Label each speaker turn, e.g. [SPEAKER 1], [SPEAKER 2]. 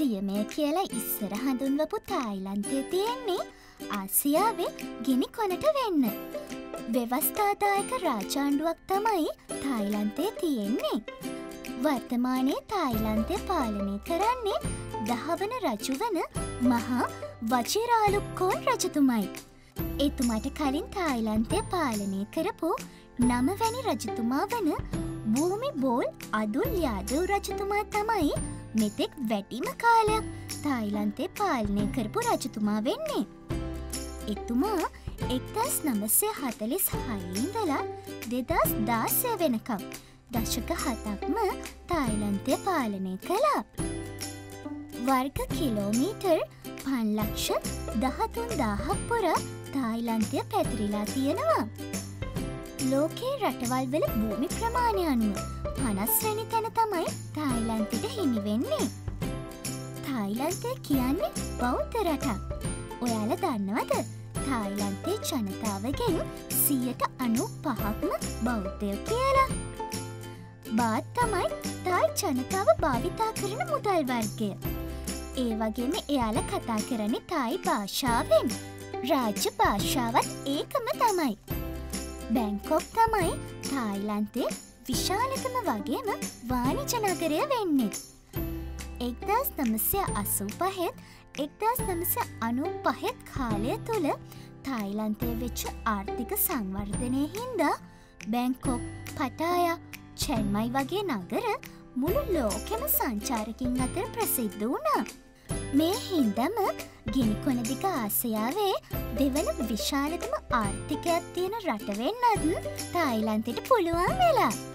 [SPEAKER 1] සියමය කියලා ඉස්සර හඳුන්වපු තායිලන්තයේ තියෙන්නේ ආසියාවේ ගිනි කොනට වෙන්න. ව්‍යවස්ථාදායක රාජාණ්ඩුවක් තමයි තායිලන්තයේ තියෙන්නේ. වර්තමානයේ තායිලන්තය පාලනය කරන්නේ 10 වන රජු වන මහා වජිරාලුක්කෝන් රජතුමයි. එතුමාට කලින් තායිලන්තය පාලනය කරපු 9 වැනි රජතුමා වන භූමිබෝල් අදුල් යාදව් රජතුමා තමයි මෙතෙක් වැඩිම කාලයක් තායිලන්තය පාලනය කරපු රජතුමා වෙන්නේ. එතුමා 1946 ඉඳලා 2016 වෙනකම් දශක 7ක්ම තායිලන්තය පාලනය කළා. වර්ග කිලෝමීටර් 5,13,000ක් පුරා තායිලන්තය පැතිරිලා තියෙනවා. ලෝකයේ රටවල් වල භූමි ප්‍රමාණය අනුව 50 වෙනි තැන තමයි තායිලන්තයට හිමි වෙන්නේ. තායිලන්තය කියන්නේ බෞද්ධ රටක්. ඔයාලා දන්නවද? තායිලන්තයේ ජනතාවගෙන් 95%ක්ම බෞද්ධයෝ කියලා. බාත් තමයි තායි ජනතාව භාවිතා කරන මුදල් වර්ගය. ඒ වගේම එයාලා කතා කරන්නේ තායි භාෂාවෙන්. රාජ්‍ය භාෂාවත් ඒකම තමයි. බැංකොක් තමයි තායිලන්තයේ විශාලතම වගේම වාණිජ නගරය වෙන්නේ. 1985 1995 කාලය තුළ තායිලන්තයේ වෙච්ච ආර්ථික සංවර්ධනය හින්දා බැංකොක්, පටායා, චෙන්මයි වගේ නගර මුළු ලෝකෙම සංචාරකින් අතර ප්‍රසිද්ධ වුණා. මේ හින්දම ගිනිකොන දිග ආසියාවේ දෙවන විශාලතම ආර්ථිකයක් තියෙන රට වෙන්නත් තායිලන්තයට පුළුවන් වෙලා.